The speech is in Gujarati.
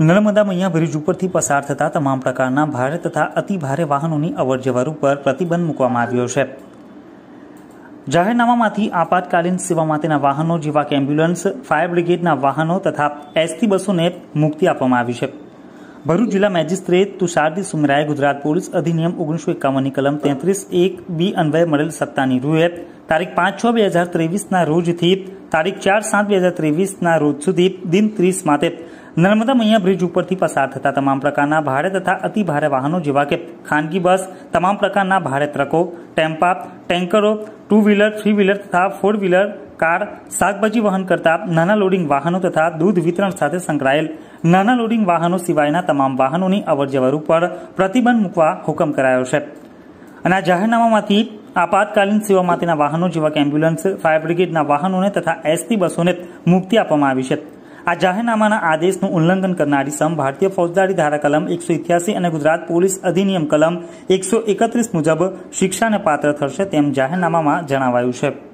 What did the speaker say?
નર્મદા મૈયા બ્રિજ ઉપરથી પસાર થતા તમામ પ્રકારના ભારે તથા અતિ ભારે વાહનોની અવરજવર ઉપર પ્રતિબંધ મૂકવામાં આવ્યો છે। જાહેરનામામાંથી આપાતકાલીન સેવા માટેના વાહનો જેવા કે એમ્બ્યુલન્સ, ફાયર બ્રિગેડના વાહનો તથા એસટી બસોને મુક્તિ આપવામાં આવી છે। ભરૂચ જિલ્લા મેજિસ્ટ્રેટ તુષારજી સુમરાએ ગુજરાત પોલીસ અધિનિયમ 1951ની કલમ 33(1)(b) અન્વયે મળેલ સત્તાની રૂએ તારીખ 5/6/2023ના રોજથી તારીખ 4/7/2023ના રોજ સુધી દિન 30 માટે નર્મદા મૈયા બ્રિજ ઉપરથી પસાર થતા તમામ પ્રકારના ભારે તથા અતિ ભારે વાહનો જેવા કે ખાનગી બસ, તમામ પ્રકારના ભારે ટ્રકો, ટેમ્પા, ટેન્કરો, 2 વ્હીલર, 3 વ્હીલર તથા 4 વ્હીલર, કાર, શાકભાજી વહન કરતા નાના લોડિંગ વાહનો તથા દૂધ વિતરણ સાથે સંકળાયેલ નાના લોડિંગ વાહનો સિવાયના તમામ વાહનોની અવરજવર ઉપર પ્રતિબંધ મૂકવા હુકમ કરાયો છે। અને આ જાહેરનામામાંથી આપાતકાલીન સેવા માટેના વાહનો જેવા કે એમ્બ્યુલન્સ, ફાયર બ્રિગેડના વાહનોને તથા એસટી બસોને મુક્તિ આપવામાં આવી છે। આ જાહેરનામાના આદેશનું ઉલ્લંઘન કરનારી સમ ભારતીય ફોજદારી ધારા કલમ 188 અને ગુજરાત પોલીસ અધિનિયમ કલમ 131 મુજબ શિક્ષાને પાત્ર થશે તેમ જાહેરનામામાં જણાવાયું છે।